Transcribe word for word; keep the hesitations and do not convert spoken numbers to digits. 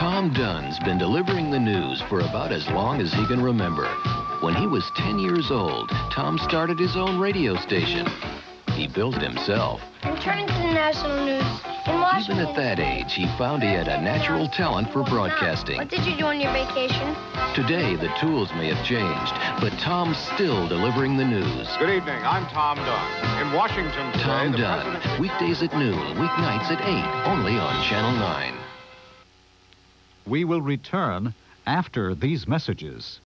Tom Dunn's been delivering the news for about as long as he can remember. When he was ten years old, Tom started his own radio station. He built it himself. Returning to the national news in Washington. Even at that age, he found he had a natural talent for broadcasting. What did you do on your vacation? Today, the tools may have changed, but Tom's still delivering the news. Good evening. I'm Tom Dunn. In Washington today, Tom the Dunn, president... weekdays at noon, weeknights at eight, only on Channel nine. We will return after these messages.